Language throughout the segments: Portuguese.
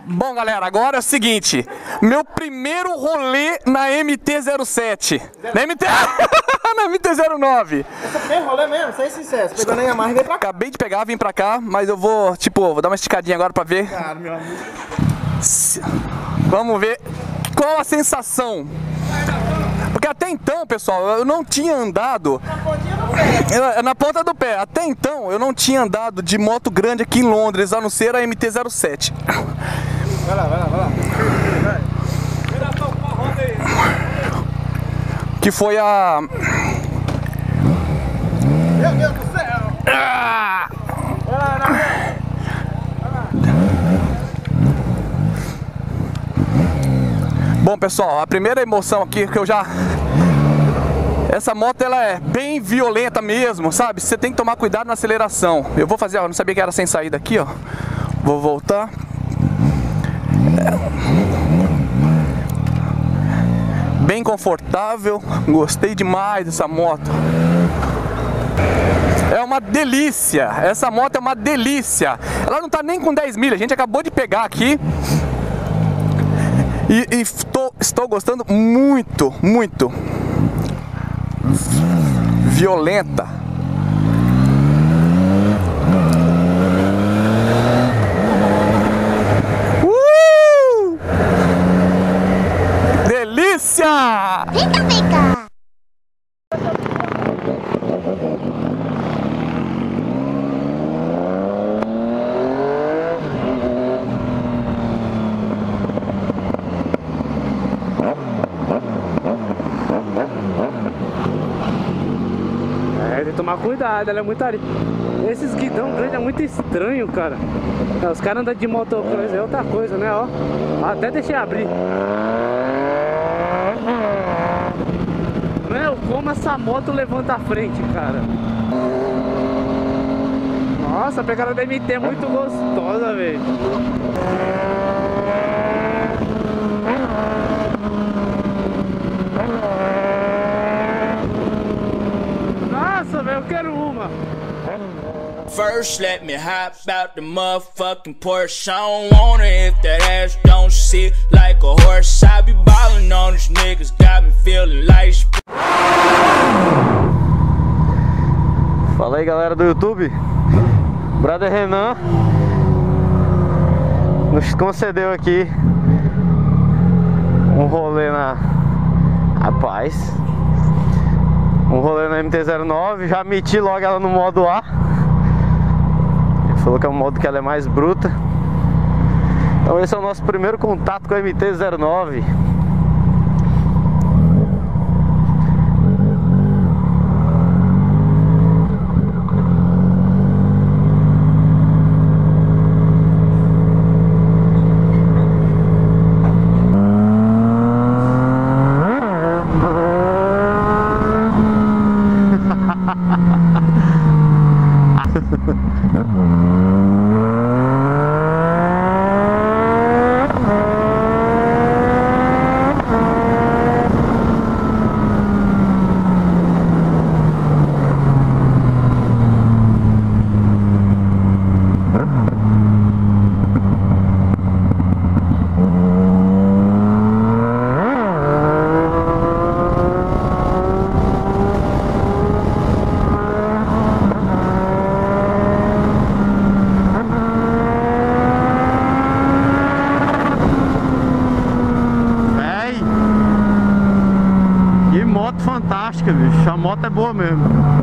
Bom, galera, agora é o seguinte. Meu primeiro rolê na MT-07. Na MT-09. Esse primeiro rolê mesmo, sem sucesso. Pegou nem a marca e veio pra cá. Acabei de pegar, vim pra cá, mas eu vou, vou dar uma esticadinha agora pra ver. Cara, meu amigo. Vamos ver qual a sensação. Porque até então, pessoal, eu não tinha andado na ponta do pé. Até então, eu não tinha andado de moto grande aqui em Londres, a não ser a MT-07. Vai lá. Que foi a... Meu Deus do céu! Ah! Vai lá. Bom, pessoal, a primeira emoção aqui que eu já... Essa moto, ela é bem violenta mesmo, sabe? Você tem que tomar cuidado na aceleração. Eu vou fazer, ó, não sabia que era sem saída aqui, ó. Vou voltar. Bem confortável, gostei demais dessa moto. É uma delícia, essa moto é uma delícia. Ela não tá nem com 10 milhas, a gente acabou de pegar aqui. E estou gostando muito. Violenta. Delícia! Vem cá. Tem que tomar cuidado, ela é muito areia. Esses guidão grande é muito estranho, cara. Os caras andam de motocross é outra coisa, né, ó. Até deixei abrir. Meu, como essa moto levanta a frente, cara. Nossa, a pegada da MT é muito gostosa, velho. Nossa, velho, eu quero uma. First, let me hop out the motherfucking Porsche. I don't want it if that ass don't sit like a horse. I be ballin' on these niggas, got me feeling like. Fala aí, galera do YouTube. Brother Renan nos concedeu aqui um rolê na Rapaz, um rolê na MT-09. Já meti logo ela no modo A. Ele falou que é um modo que ela é mais bruta. Então esse é o nosso primeiro contato com a MT-09. Fantástica, bicho. A moto é boa mesmo.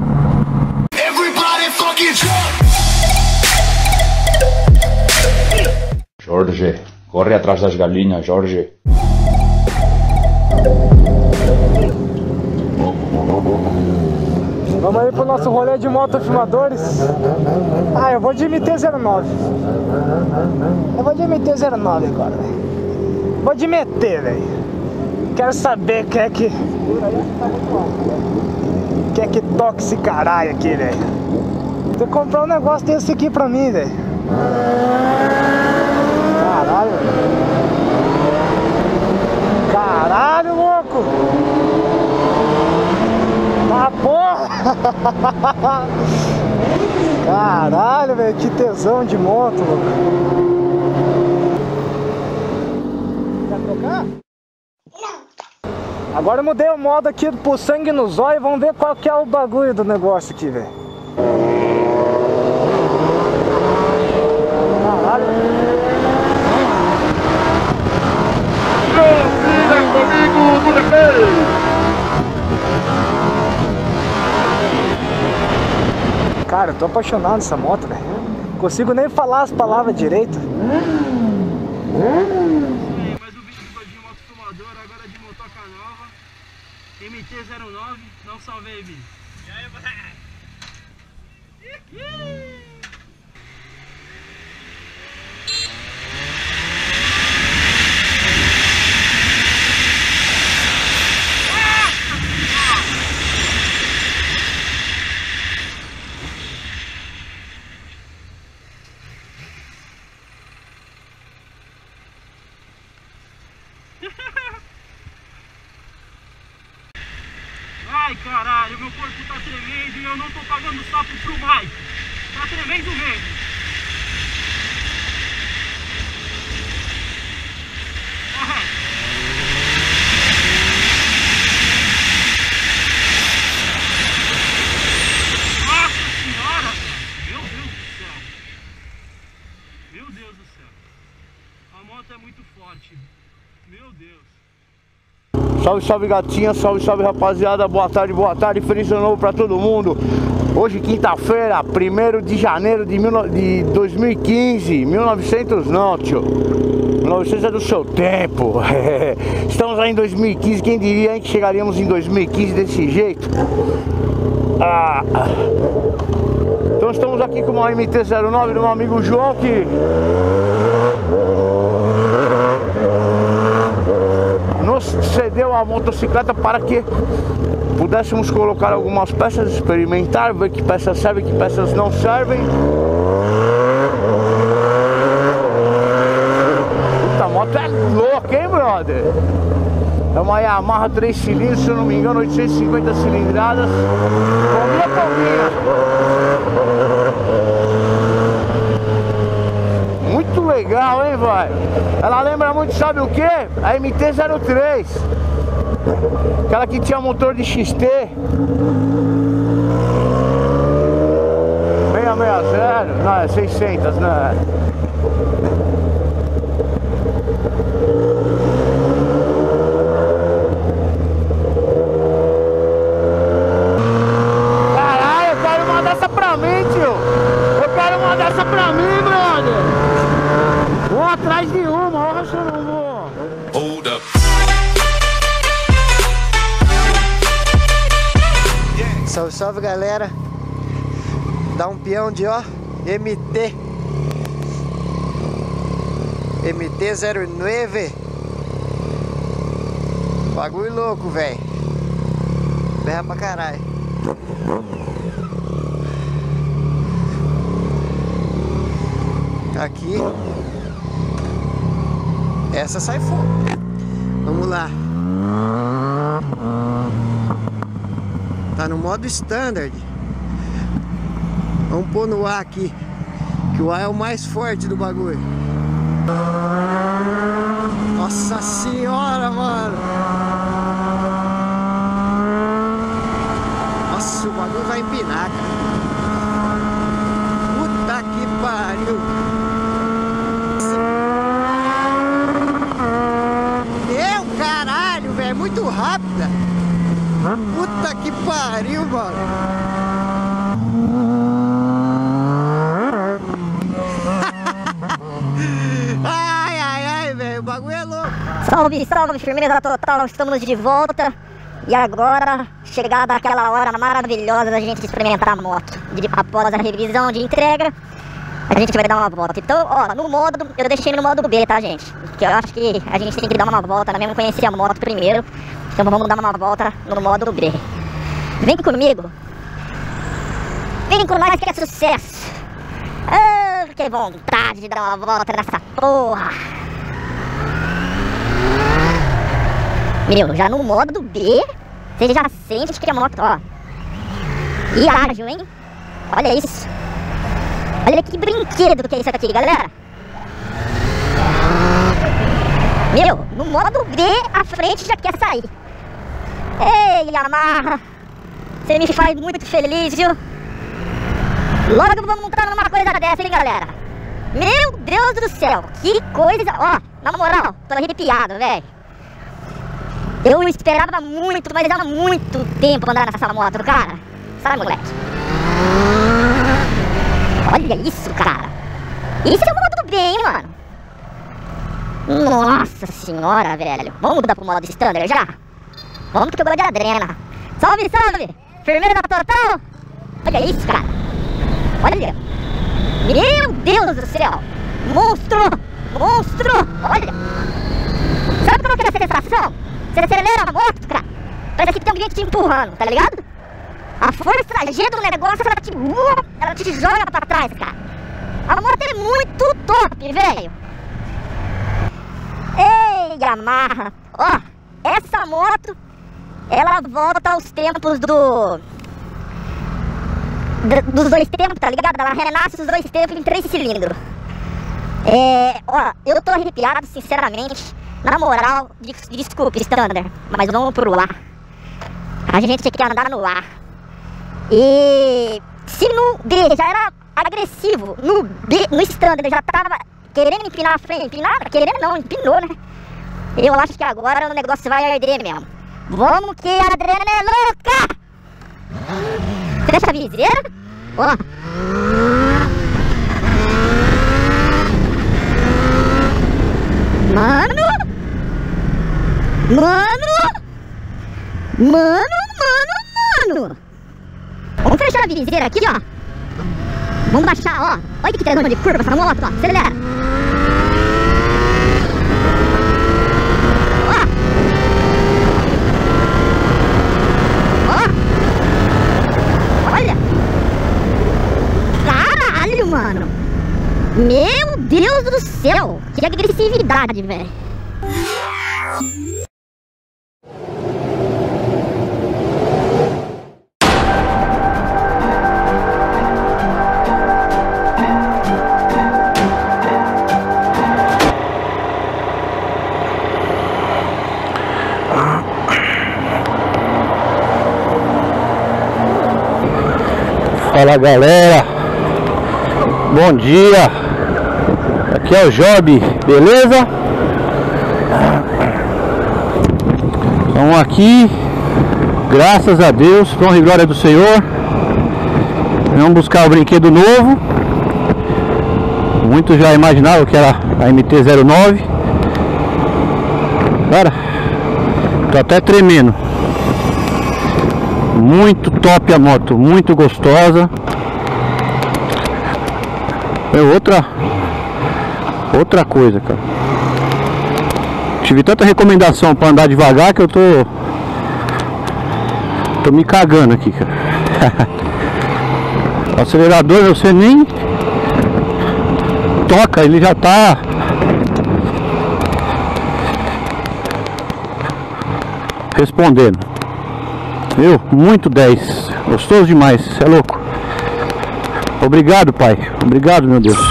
Jorge, corre atrás das galinhas, Jorge. Vamos aí pro nosso rolê de motofilmadores. Ah, eu vou de MT-09. Eu vou de MT-09 agora, velho. Vou de MT, velho. Quero saber quem é que toca esse caralho aqui, velho. Você comprou um negócio desse aqui pra mim, velho. Caralho. Caralho, louco. Ah, porra. Caralho, velho, que tesão de moto, louco. Agora eu mudei o modo aqui pro sangue no zóio. Vamos ver qual que é o bagulho do negócio aqui, velho. Caralho. Cara, eu tô apaixonado nessa moto, velho. Consigo nem falar as palavras direito. Mais um vídeo do Godinho Moto Fumador, agora de motoca nova, MT-09, dá um salve aí, Bi. E aí, moleque? Ai, caralho, meu corpo tá tremendo e eu não tô pagando sapo pro Mike. Tá tremendo mesmo. Nossa senhora, velho. Meu Deus do céu. Meu Deus do céu. A moto é muito forte. Meu Deus. Salve, salve gatinha, salve, salve rapaziada, boa tarde, feliz ano novo pra todo mundo. Hoje quinta-feira, 1º de janeiro de 2015, 1900 não, tio, 1900 é do seu tempo. Estamos aí em 2015, quem diria, hein, que chegaríamos em 2015 desse jeito. Então estamos aqui com uma MT-09 do meu amigo João, que nos cedeu a motocicleta para que pudéssemos colocar algumas peças, experimentar, ver que peças servem, que peças não servem. Puta, a moto é louca, hein, brother? É uma Yamaha 3 cilindros, se eu não me engano, 850 cilindradas. Muito legal, hein, velho? Ela lembra muito, sabe o que? A MT-03. Aquela que tinha motor de XT 660, não, é 600, né? Caralho, eu quero uma dessa pra mim, tio. Eu quero uma dessa pra mim, brother. Um atrás de uma, olha se eu não vou. Hold up. Salve, salve galera. Dá um peão de ó, MT-09. Bagulho louco, velho. Berra pra caralho. Aqui. Essa sai fogo. Vamos lá. Tá no modo standard. Vamos pôr no A aqui, que o A é o mais forte do bagulho. Nossa senhora, mano. Nossa, o bagulho vai empinar, cara. Puta que pariu. Meu caralho, velho, é muito rápida. Puta que pariu, mano. Ai, ai, ai, velho, o bagulho é louco. Salve, salve, firmeza total, estamos de volta. E agora, chegada aquela hora maravilhosa da gente experimentar a moto. Após a revisão de entrega, a gente vai dar uma volta. Então, ó, no modo, eu deixei no modo B, tá, gente? Porque eu acho que a gente tem que dar uma volta, mesmo conhecer a moto primeiro. Então vamos dar uma volta no modo B. Vem comigo. Vem com nós que é sucesso. Ah, que vontade de dar uma volta nessa porra. Meu, já no modo B, você já sente que a moto, ó. E ágil, hein? Olha isso. Olha que brinquedo que é isso aqui, galera. Meu, no modo B, a frente já quer sair. Ei, Yamaha, você me faz muito feliz, viu? Logo vamos montar numa coisa dessa, hein, galera? Meu Deus do céu, que coisa... Ó, na moral, tô arrepiado, velho. Eu esperava muito, mas há muito tempo andar nessa moto, cara. Sabe, moleque? Olha isso, cara. Isso é o modo do bem, mano. Nossa senhora, velho. Vamos mudar pro modo standard já? Vamos que eu gosto de adrena. Salve, salve! Firmeza da total! Olha isso, cara. Olha. Meu Deus do céu. Monstro! Monstro! Olha. Sabe como é essa sensação? Você acelera a moto, cara. Parece que tem alguém te empurrando, tá ligado? A força G do negócio, ela te joga pra trás, cara. A moto é muito top, velho. Ei, Yamaha. Ó, essa moto, ela volta aos tempos dos dois tempos, tá ligado? Ela renasce os dois tempos em 3 cilindros. Ó, eu tô arrepiado, sinceramente. Na moral, desculpe, Standard, mas vamos pro ar. A gente quer andar no ar. E se no D já era agressivo, no Standard já tava querendo empinar a frente, querendo não, empinou, né? Eu acho que agora o negócio vai arder mesmo. Vamos que a adrenalina é louca! Fecha a viseira. Ó. Mano! Vamos fechar a viseira aqui, ó. Vamos baixar, ó. Olha que tesão de curva essa moto, ó. Acelera. Ó. Olha. Caralho, mano. Meu Deus do céu. Que agressividade, velho. Fala, galera, bom dia, aqui é o Job, beleza? Estamos aqui, graças a Deus, honra e glória do Senhor. Vamos buscar o brinquedo novo. Muitos já imaginavam que era a MT-09. Cara, tô até tremendo. Muito top a moto, muito gostosa. É outra coisa, cara. Tive tanta recomendação para andar devagar que eu tô me cagando aqui, cara. O acelerador você nem toca, ele já tá respondendo. Meu, muito 10. Gostoso demais, você é louco. Obrigado, pai. Obrigado, meu Deus.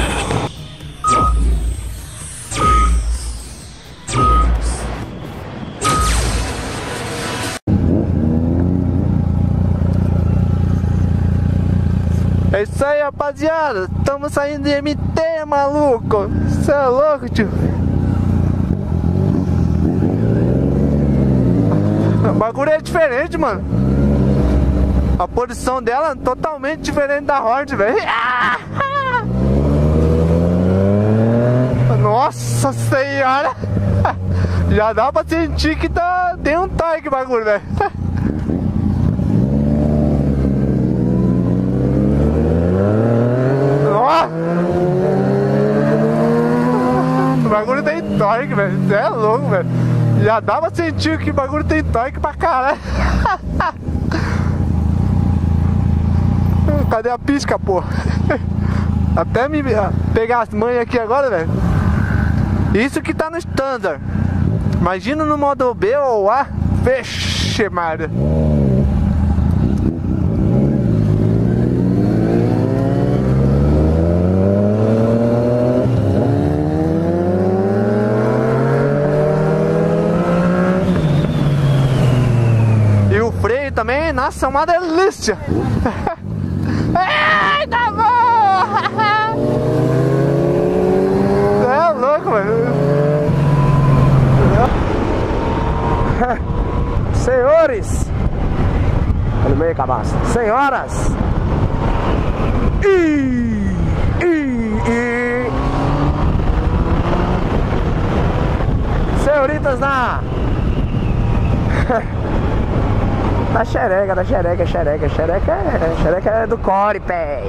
É isso aí, rapaziada. Estamos saindo de MT, maluco. Você é louco, tio. O bagulho é diferente, mano. A posição dela é totalmente diferente da Horde, velho. Nossa senhora. Já dá pra sentir que tem um torque o bagulho, velho. O bagulho tem torque, velho. Você é louco, velho. Já dá pra sentir que o bagulho tem torque pra caralho. Cadê a pisca, pô? Até me pegar as manhas aqui agora, velho. Isso que tá no standard. Imagina no modo B ou A. Feche, Maria. Nossa, uma delícia! Eita, bom! É louco, mano! Senhores! No meio, cabaça. Senhoras! Senhoritas da xereca é do core, pé.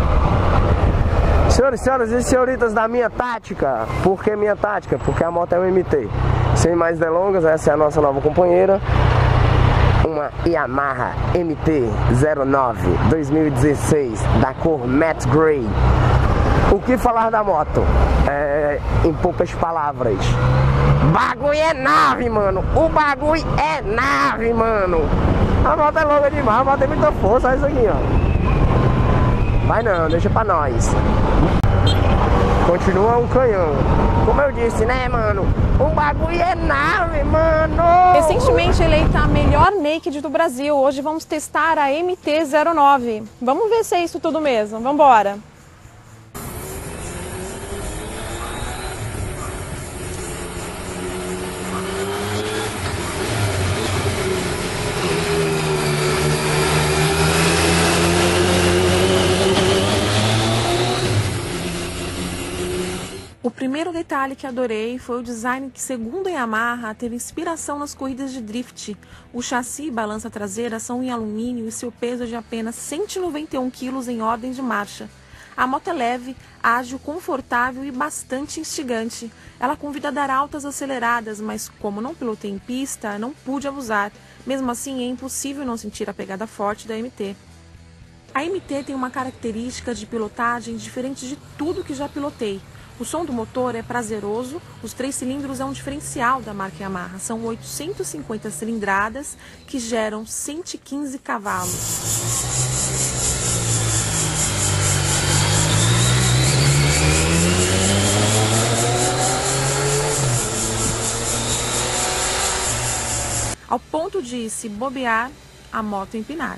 Senhoras e senhoritas da minha tática. Por que minha tática? Porque a moto é um MT. Sem mais delongas, essa é a nossa nova companheira, uma Yamaha MT-09 2016 da cor Matte Grey. O que falar da moto? Em poucas palavras, bagulho é nave, mano. O bagulho é nave, mano. A moto é longa demais, a moto tem muita força. Olha isso aqui, ó. Vai não, deixa pra nós. Continua um canhão. Como eu disse, né, mano? O bagulho é nave, mano! Recentemente eleita a melhor naked do Brasil. Hoje vamos testar a MT-09. Vamos ver se é isso tudo mesmo. Vambora! O primeiro detalhe que adorei foi o design que, segundo a Yamaha, teve inspiração nas corridas de drift. O chassi e balança traseira são em alumínio e seu peso é de apenas 191 kg em ordem de marcha. A moto é leve, ágil, confortável e bastante instigante. Ela convida a dar altas aceleradas, mas como não pilotei em pista, não pude abusar. Mesmo assim, é impossível não sentir a pegada forte da MT. A MT tem uma característica de pilotagem diferente de tudo que já pilotei. O som do motor é prazeroso, os 3 cilindros é um diferencial da marca Yamaha. São 850 cilindradas que geram 115 cavalos. Ao ponto de, se bobear, a moto empinar.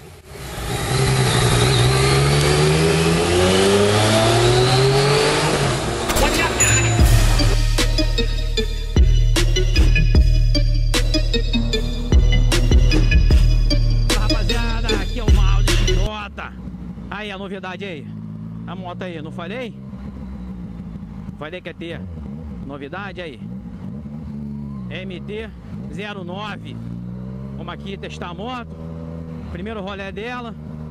Aí a novidade aí, a moto aí, não falei? Falei que ia ter novidade aí. MT-09. Vamos aqui testar a moto. Primeiro rolê dela.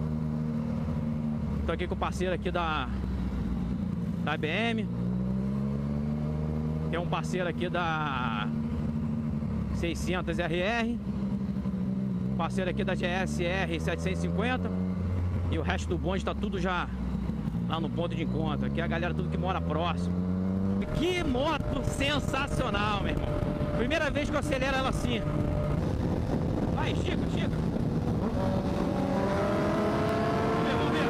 Tô aqui com o parceiro aqui da BM. Tem um parceiro aqui da 600RR. Parceiro aqui da GSR 750. E o resto do bonde tá tudo já lá no ponto de encontro. Aqui é a galera tudo que mora próximo. Que moto sensacional, meu irmão. Primeira vez que eu acelero ela assim. Vai, Chico. Vamos ver.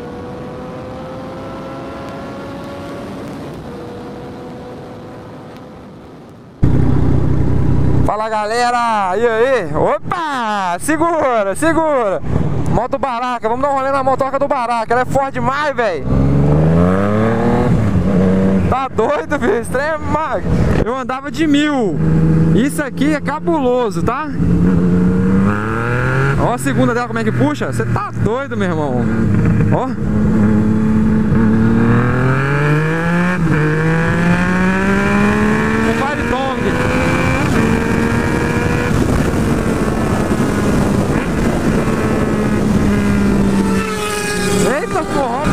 Fala, galera! E aí? Opa! Segura! Moto Baraca, vamos dar um rolê na motoca do Baraca. Ela é forte demais, velho. Tá doido, filho? Extremo. Eu andava de 1000. Isso aqui é cabuloso, tá? Ó a segunda dela como é que puxa. Você tá doido, meu irmão. Ó. O Fire Dong. Eita porra!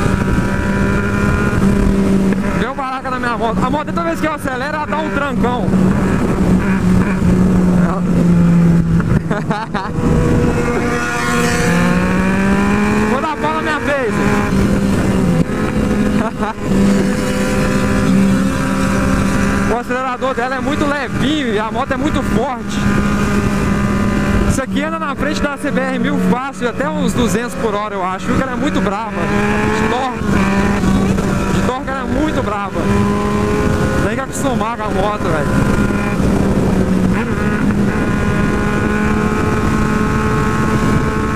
Deu Baraca na minha moto. A moto, toda vez que eu acelero, ela dá um trancão. Vou dar bola na minha vez. O acelerador dela é muito levinho e a moto é muito forte. Isso aqui anda na frente da CBR 1000 fácil, até uns 200 por hora, eu acho. Porque ela é muito brava. De torque ela é muito brava. Tem que acostumar com a moto, velho.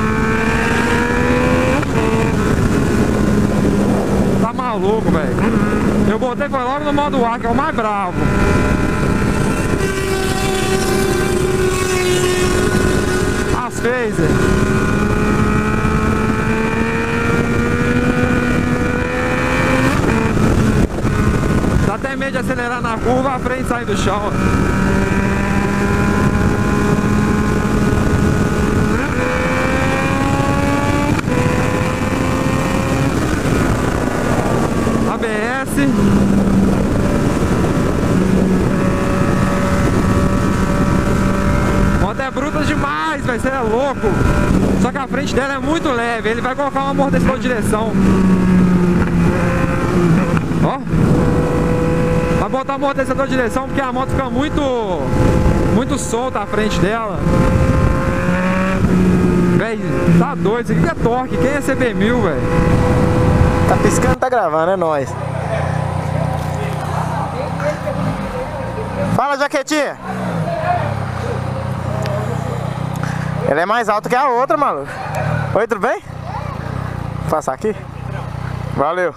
louco, velho. Eu botei foi logo no modo A, que é o mais bravo. As phaser. Dá até medo de acelerar na curva, a frente sai do chão. ABS. A moto é bruta demais, velho, você é louco. Só que a frente dela é muito leve, ele vai colocar um amortecedor de direção. Ó. Vai botar um amortecedor de direção porque a moto fica muito solta a frente dela. Véi, tá doido, isso aqui é torque, quem é CB1000, velho? Tá piscando, tá gravando, é nóis. Fala, Jaquetinha. Ela é mais alta que a outra, maluco. Oi, tudo bem? Vou passar aqui? Valeu.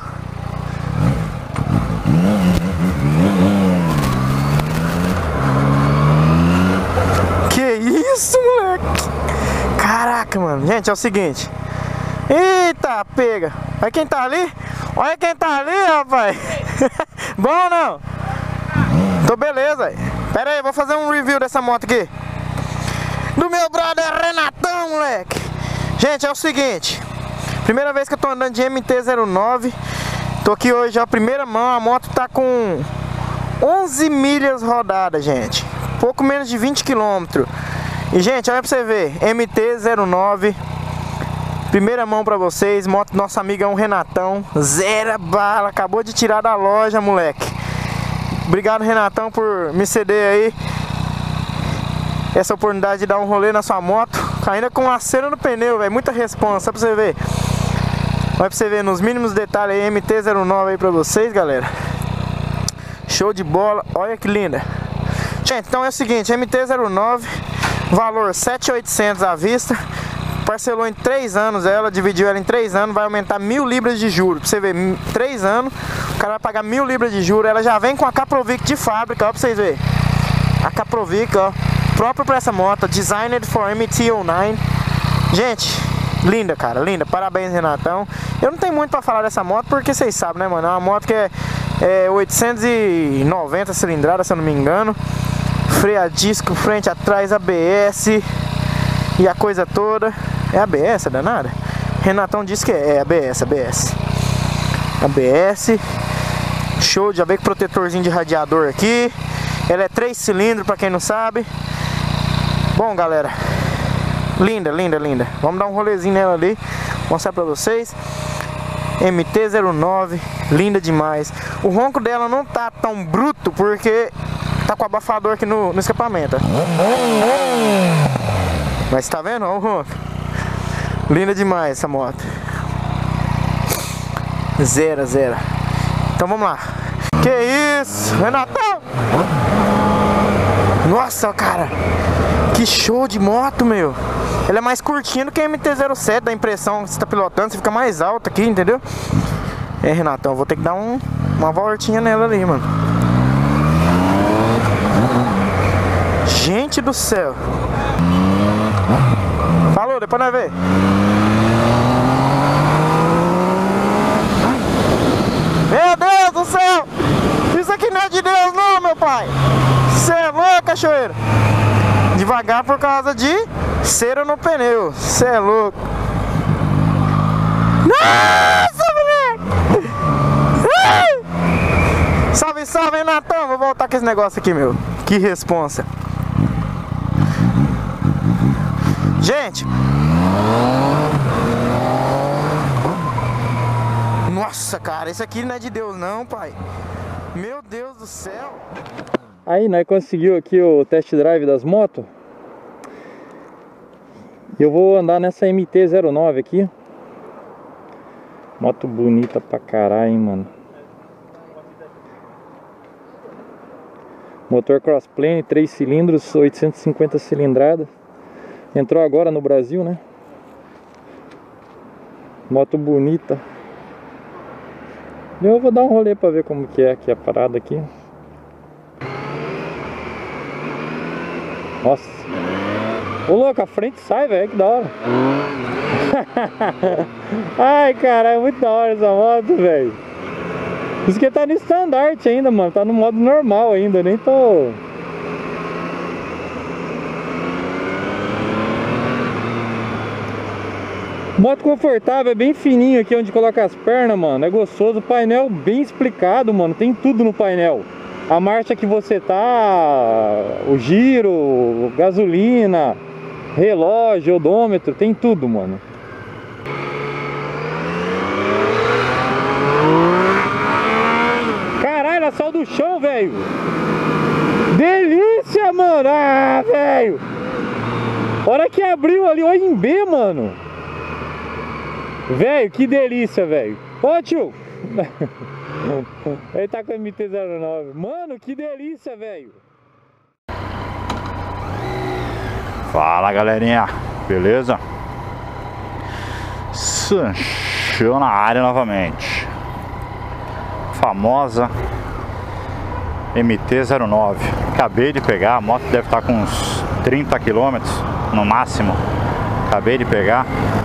Que isso, moleque? Caraca, mano. Gente, é o seguinte. Eita, pega. Olha quem tá ali. Olha quem tá ali, rapaz. Bom ou não? Tô beleza. Pera aí, vou fazer um review dessa moto aqui. Do meu brother Renatão, moleque. Gente, é o seguinte. Primeira vez que eu tô andando de MT-09. Tô aqui hoje, ó, primeira mão. A moto tá com 11 milhas rodadas, gente. Pouco menos de 20 km. E, gente, olha pra você ver. MT-09. Primeira mão pra vocês. Moto do nosso amigão Renatão. Zero bala. Acabou de tirar da loja, moleque. Obrigado, Renatão, por me ceder aí essa oportunidade de dar um rolê na sua moto. Ainda com a cera no pneu, velho. Muita responsa, só pra você ver. Vai pra você ver nos mínimos detalhes aí. MT-09 aí pra vocês, galera. Show de bola. Olha que linda. Gente, então é o seguinte. MT-09, valor 7.800 à vista. Parcelou em 3 anos ela, dividiu ela em 3 anos, vai aumentar 1.000 libras de juros. Pra você ver, 3 anos, o cara vai pagar 1.000 libras de juros. Ela já vem com a Caprovic de fábrica, ó, pra vocês verem. A Caprovic, ó, próprio pra essa moto, designed for MT-09. Gente, linda, cara, linda. Parabéns, Renatão. Eu não tenho muito pra falar dessa moto, porque vocês sabem, né, mano? É uma moto que é 890 cilindradas, se eu não me engano. Freio a disco, frente, atrás, ABS e a coisa toda. É ABS, danada? Renatão disse que é ABS. ABS. Show, já veio com protetorzinho de radiador aqui. Ela é 3 cilindros, pra quem não sabe. Bom, galera, linda, linda, linda. Vamos dar um rolezinho nela ali, mostrar pra vocês. MT-09, linda demais. O ronco dela não tá tão bruto porque tá com abafador aqui no escapamento. Mas tá vendo? Olha o ronco. Linda demais essa moto. Zero. Então vamos lá. Que isso, Renatão? Nossa, cara, que show de moto, meu. Ela é mais curtinha do que a MT-07, dá a impressão que você tá pilotando, você fica mais alta aqui, entendeu? É, Renatão, vou ter que dar uma voltinha nela ali, mano. Gente do céu. Falou, depois nós vê. Meu Deus do céu! Isso aqui não é de Deus não, meu pai! Você é louco, cachoeiro! Devagar por causa de cera no pneu. Você é louco! Nossa, moleque! Salve, salve, Renatão! Vou voltar com esse negócio aqui, meu. Que responsa! Gente! Nossa, cara, isso aqui não é de Deus não, pai. Meu Deus do céu. Aí, nós conseguimos aqui o test drive das motos. E eu vou andar nessa MT-09 aqui. Moto bonita pra caralho, hein, mano. Motor crossplane, 3 cilindros, 850 cilindradas. Entrou agora no Brasil, né? Moto bonita. Eu vou dar um rolê pra ver como que é aqui a parada aqui. Nossa. Ô louco, a frente sai, velho, que da hora. Ai, cara, é muito da hora essa moto, velho. Isso que tá no estandarte ainda, mano. Tá no modo normal ainda, nem tô... Moto confortável, é bem fininho aqui onde coloca as pernas, mano. É gostoso, o painel bem explicado, mano. Tem tudo no painel. A marcha que você tá, o giro, gasolina, relógio, odômetro, tem tudo, mano. Caralho, ela saiu do chão, velho. Delícia, mano. Ah, velho. Hora que abriu ali, olha em B, mano. Velho, que delícia, velho. Ô, tio. Ele tá com a MT-09. Mano, que delícia, velho. Fala, galerinha. Beleza? Sanchou na área novamente. Famosa MT-09. Acabei de pegar. A moto deve estar com uns 30 km no máximo. Acabei de pegar.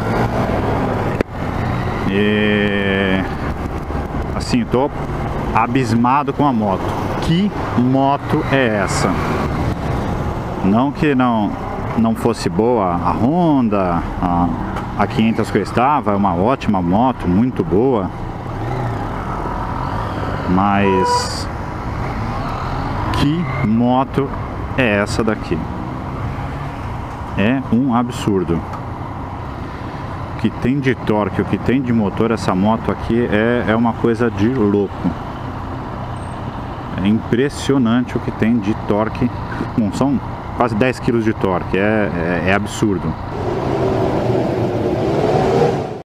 E assim, tô abismado com a moto. Que moto é essa? Não que não fosse boa a Honda, a 500 que eu estava, é uma ótima moto, muito boa. Mas que moto é essa daqui? É um absurdo. O que tem de torque, o que tem de motor, essa moto aqui é uma coisa de louco. É impressionante o que tem de torque. Bom, são quase 10 kg de torque, é absurdo.